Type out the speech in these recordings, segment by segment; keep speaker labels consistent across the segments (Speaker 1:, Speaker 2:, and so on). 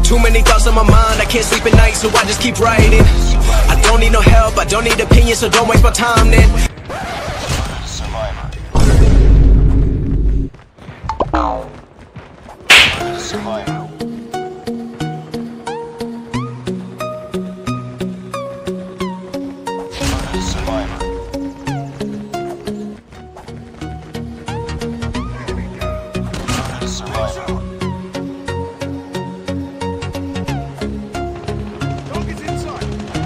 Speaker 1: Too many thoughts on my mind, I can't sleep at night, so I just keep writing. I don't need no help, I don't need opinions, so don't waste my time then.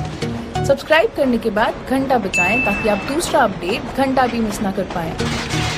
Speaker 2: Subscribe करने के बाद घंटा बजाएं ताकि आप दूसरा update घंटा भी मिस ना कर पाएं।